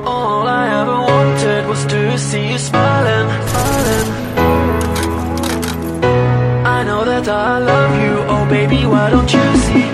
All I ever wanted was to see you smiling, smiling. I know that I love you, oh baby, why don't you see?